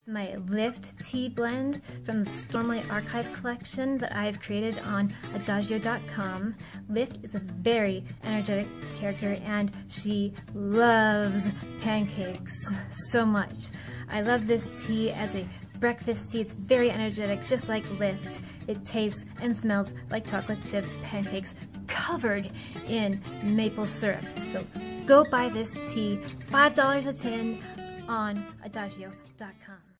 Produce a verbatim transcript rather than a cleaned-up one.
My Lift tea blend from the Stormlight Archive collection that I've created on adagio dot com. Lift is a very energetic character and she loves pancakes so much. I love this tea as a breakfast tea. It's very energetic, just like Lift. It tastes and smells like chocolate chip pancakes covered in maple syrup. So go buy this tea, five dollars a tin on adagio dot com.